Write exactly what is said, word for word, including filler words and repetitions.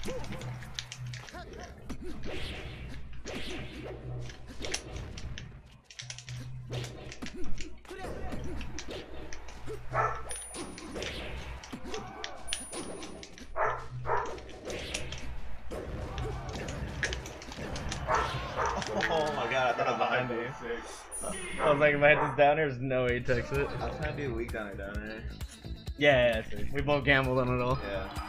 Oh my god, I thought I was behind you. I was like, if I hit this down, there's no way he takes it. I was trying to do a weak on it down there. Yeah, yeah, yeah, we both gambled on it all. Yeah.